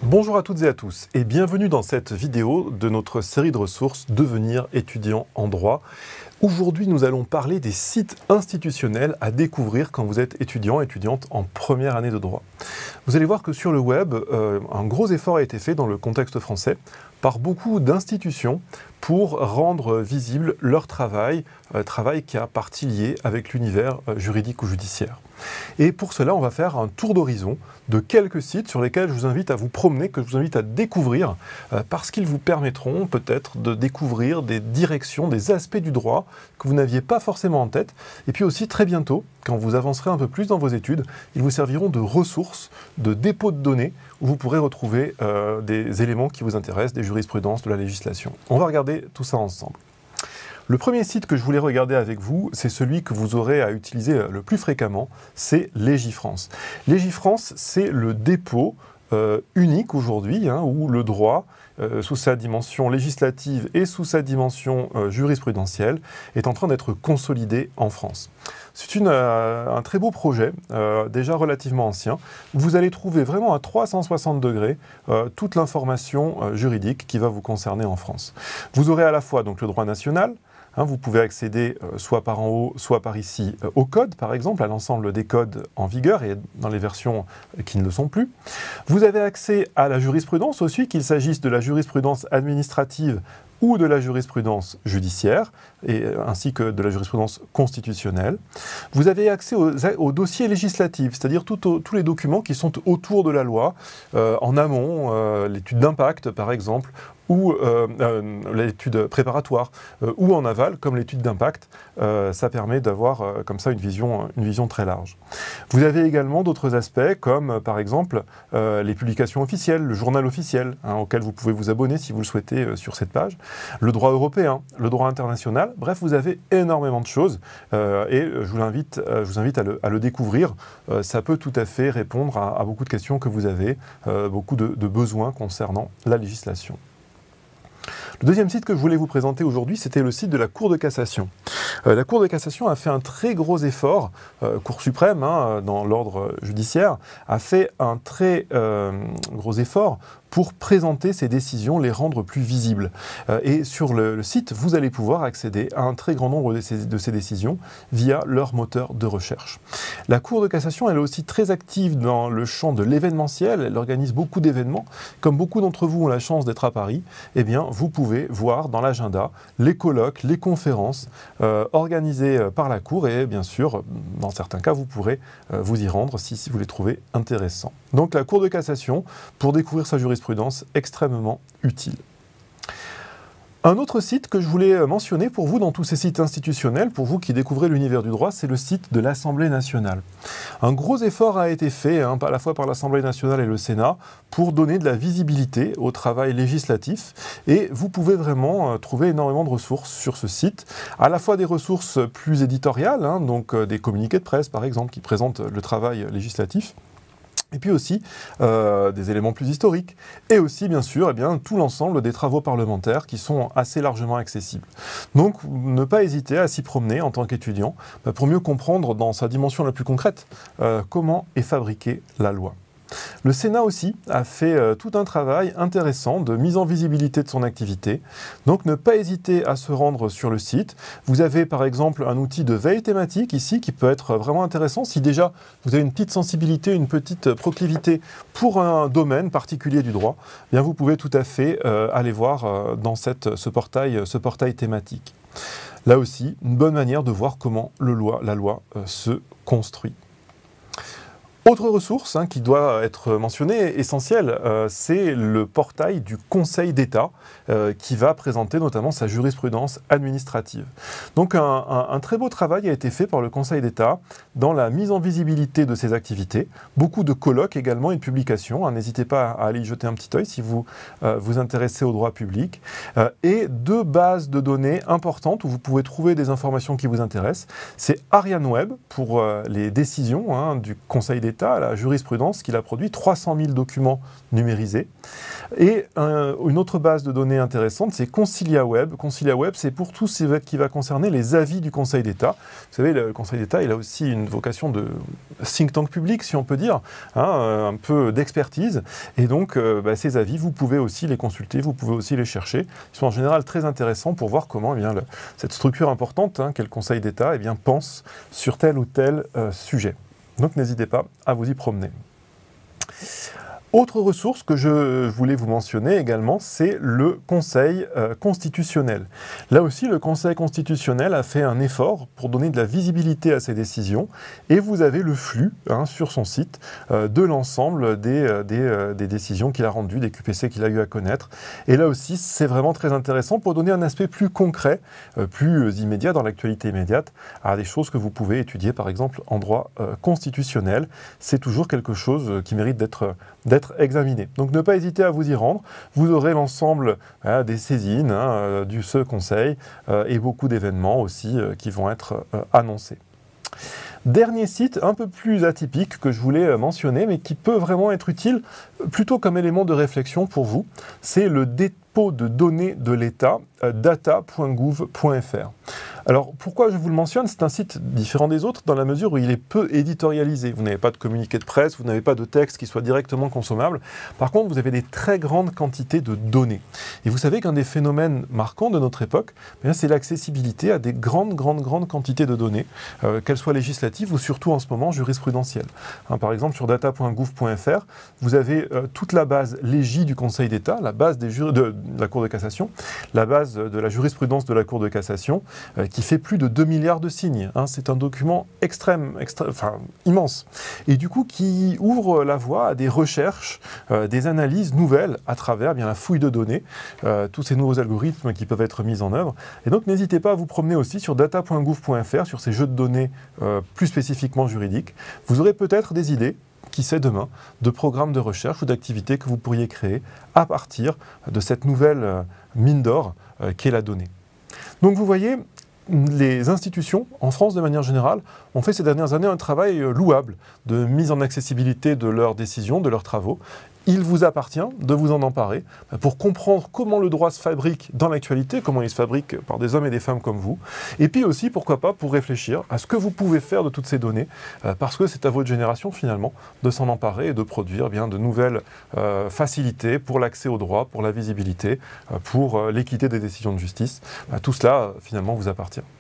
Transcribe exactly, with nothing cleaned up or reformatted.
Bonjour à toutes et à tous et bienvenue dans cette vidéo de notre série de ressources Devenir étudiant en droit. Aujourd'hui, nous allons parler des sites institutionnels à découvrir quand vous êtes étudiant, étudiante en première année de droit. Vous allez voir que sur le web, euh, un gros effort a été fait dans le contexte français par beaucoup d'institutions pour rendre visible leur travail, euh, travail qui a partie liée avec l'univers euh, juridique ou judiciaire. Et pour cela, on va faire un tour d'horizon de quelques sites sur lesquels je vous invite à vous promener, que je vous invite à découvrir, euh, parce qu'ils vous permettront peut-être de découvrir des directions, des aspects du droit que vous n'aviez pas forcément en tête. Et puis aussi, très bientôt, quand vous avancerez un peu plus dans vos études, ils vous serviront de ressources, de dépôt de données, où vous pourrez retrouver euh, des éléments qui vous intéressent, des jurisprudences, de la législation. On va regarder tout ça ensemble. Le premier site que je voulais regarder avec vous, c'est celui que vous aurez à utiliser le plus fréquemment, c'est Légifrance. Légifrance, c'est le dépôt euh, unique aujourd'hui, hein, où le droit, euh, sous sa dimension législative et sous sa dimension euh, jurisprudentielle, est en train d'être consolidé en France. C'est une, euh, un très beau projet, euh, déjà relativement ancien. Vous allez trouver vraiment à trois cent soixante degrés euh, toute l'information euh, juridique qui va vous concerner en France. Vous aurez à la fois donc, le droit national. Hein, vous pouvez accéder euh, soit par en haut, soit par ici euh, au code, par exemple, à l'ensemble des codes en vigueur et dans les versions euh, qui ne le sont plus. Vous avez accès à la jurisprudence aussi, qu'il s'agisse de la jurisprudence administrative ou de la jurisprudence judiciaire, et, euh, ainsi que de la jurisprudence constitutionnelle. Vous avez accès aux, aux dossiers législatifs, c'est-à-dire tout au, tous les documents qui sont autour de la loi, euh, en amont, euh, l'étude d'impact par exemple, ou euh, euh, l'étude préparatoire, euh, ou en aval, comme l'étude d'impact. Euh, ça permet d'avoir euh, comme ça une vision, une vision très large. Vous avez également d'autres aspects, comme euh, par exemple euh, les publications officielles, le journal officiel, hein, auquel vous pouvez vous abonner si vous le souhaitez euh, sur cette page, le droit européen, le droit international. Bref, vous avez énormément de choses euh, et je vous invite, euh, je vous invite à le, à le découvrir. Euh, ça peut tout à fait répondre à, à beaucoup de questions que vous avez, euh, beaucoup de, de besoins concernant la législation. Le deuxième site que je voulais vous présenter aujourd'hui, c'était le site de la Cour de cassation. Euh, la Cour de cassation a fait un très gros effort, euh, Cour suprême, hein, dans l'ordre judiciaire, a fait un très euh, gros effort pour présenter ces décisions, les rendre plus visibles. Euh, et sur le, le site, vous allez pouvoir accéder à un très grand nombre de ces, de ces décisions via leur moteur de recherche. La Cour de cassation, elle est aussi très active dans le champ de l'événementiel, elle organise beaucoup d'événements. Comme beaucoup d'entre vous ont la chance d'être à Paris, eh bien, vous pouvez voir dans l'agenda les colloques, les conférences euh, organisées par la Cour et bien sûr, dans certains cas, vous pourrez euh, vous y rendre si, si vous les trouvez intéressants. Donc la Cour de cassation, pour découvrir sa jurisprudence, extrêmement utile. Un autre site que je voulais mentionner pour vous dans tous ces sites institutionnels, pour vous qui découvrez l'univers du droit, c'est le site de l'Assemblée nationale. Un gros effort a été fait, hein, à la fois par l'Assemblée nationale et le Sénat, pour donner de la visibilité au travail législatif. Et vous pouvez vraiment euh, trouver énormément de ressources sur ce site, à la fois des ressources plus éditoriales, hein, donc euh, des communiqués de presse par exemple, qui présentent le travail législatif, et puis aussi euh, des éléments plus historiques, et aussi bien sûr eh bien, tout l'ensemble des travaux parlementaires qui sont assez largement accessibles. Donc ne pas hésiter à s'y promener en tant qu'étudiant bah, pour mieux comprendre dans sa dimension la plus concrète euh, comment est fabriquée la loi. Le Sénat aussi a fait euh, tout un travail intéressant de mise en visibilité de son activité. Donc ne pas hésiter à se rendre sur le site. Vous avez par exemple un outil de veille thématique ici qui peut être vraiment intéressant. Si déjà vous avez une petite sensibilité, une petite proclivité pour un domaine particulier du droit, eh bien vous pouvez tout à fait euh, aller voir euh, dans cette, ce, portail, ce portail thématique. Là aussi, une bonne manière de voir comment le loi, la loi euh, se construit. Autre ressource hein, qui doit être mentionnée, essentielle, euh, c'est le portail du Conseil d'État euh, qui va présenter notamment sa jurisprudence administrative. Donc un, un, un très beau travail a été fait par le Conseil d'État dans la mise en visibilité de ses activités. Beaucoup de colloques également et de publications. Hein, n'hésitez pas à aller y jeter un petit œil si vous euh, vous intéressez au droit public. Euh, et deux bases de données importantes où vous pouvez trouver des informations qui vous intéressent. C'est Ariane Web pour euh, les décisions hein, du Conseil d'État d'État a la jurisprudence qu'il a produit trois cent mille documents numérisés. Et un, une autre base de données intéressante, c'est ConciliaWeb. ConciliaWeb, c'est pour tout ce qui va concerner les avis du Conseil d'État. Vous savez, le Conseil d'État, il a aussi une vocation de think tank public, si on peut dire, hein, un peu d'expertise. Et donc, euh, bah, ces avis, vous pouvez aussi les consulter, vous pouvez aussi les chercher. Ils sont en général très intéressants pour voir comment eh bien, le, cette structure importante, hein, qu'est le Conseil d'État, eh bien, pense sur tel ou tel euh, sujet. Donc, n'hésitez pas à vous y promener. Autre ressource que je voulais vous mentionner également, c'est le Conseil euh, constitutionnel. Là aussi, le Conseil constitutionnel a fait un effort pour donner de la visibilité à ses décisions et vous avez le flux hein, sur son site euh, de l'ensemble des, euh, des, euh, des décisions qu'il a rendues, des Q P C qu'il a eu à connaître. Et là aussi, c'est vraiment très intéressant pour donner un aspect plus concret, euh, plus immédiat dans l'actualité immédiate, à des choses que vous pouvez étudier par exemple en droit euh, constitutionnel. C'est toujours quelque chose qui mérite d'être d'être examiné. Donc ne pas hésiter à vous y rendre. Vous aurez l'ensemble hein, des saisines hein, du ce conseil euh, et beaucoup d'événements aussi euh, qui vont être euh, annoncés. Dernier site un peu plus atypique que je voulais mentionner, mais qui peut vraiment être utile plutôt comme élément de réflexion pour vous, c'est le dépôt de données de l'État, euh, data point gouv point f r. Alors pourquoi je vous le mentionne? C'est un site différent des autres dans la mesure où il est peu éditorialisé. Vous n'avez pas de communiqué de presse, vous n'avez pas de texte qui soit directement consommable. Par contre, vous avez des très grandes quantités de données. Et vous savez qu'un des phénomènes marquants de notre époque, eh c'est l'accessibilité à des grandes, grandes, grandes quantités de données, euh, qu'elles soient législatives ou surtout en ce moment jurisprudentielles. Hein, par exemple, sur data point gouv point f r, vous avez euh, toute la base légi du Conseil d'État, la base des jur... de, de la Cour de cassation, la base de la jurisprudence de la Cour de cassation, euh, qui fait plus de deux milliards de signes. Hein. C'est un document extrême, extrême, enfin immense. Et du coup, qui ouvre la voie à des recherches, euh, des analyses nouvelles à travers eh bien, la fouille de données, euh, tous ces nouveaux algorithmes qui peuvent être mis en œuvre. Et donc, n'hésitez pas à vous promener aussi sur data point gouv point f r, sur ces jeux de données euh, plus spécifiquement juridiques. Vous aurez peut-être des idées, qui sait demain, de programmes de recherche ou d'activités que vous pourriez créer à partir de cette nouvelle euh, mine d'or euh, qu'est la donnée. Donc vous voyez, les institutions, en France de manière générale, ont fait ces dernières années un travail louable de mise en accessibilité de leurs décisions, de leurs travaux. Il vous appartient de vous en emparer pour comprendre comment le droit se fabrique dans l'actualité, comment il se fabrique par des hommes et des femmes comme vous, et puis aussi, pourquoi pas, pour réfléchir à ce que vous pouvez faire de toutes ces données, parce que c'est à votre génération, finalement, de s'en emparer et de produire eh bien, de nouvelles euh, facilités pour l'accès au droit, pour la visibilité, pour euh, l'équité des décisions de justice. Tout cela, finalement, vous appartient.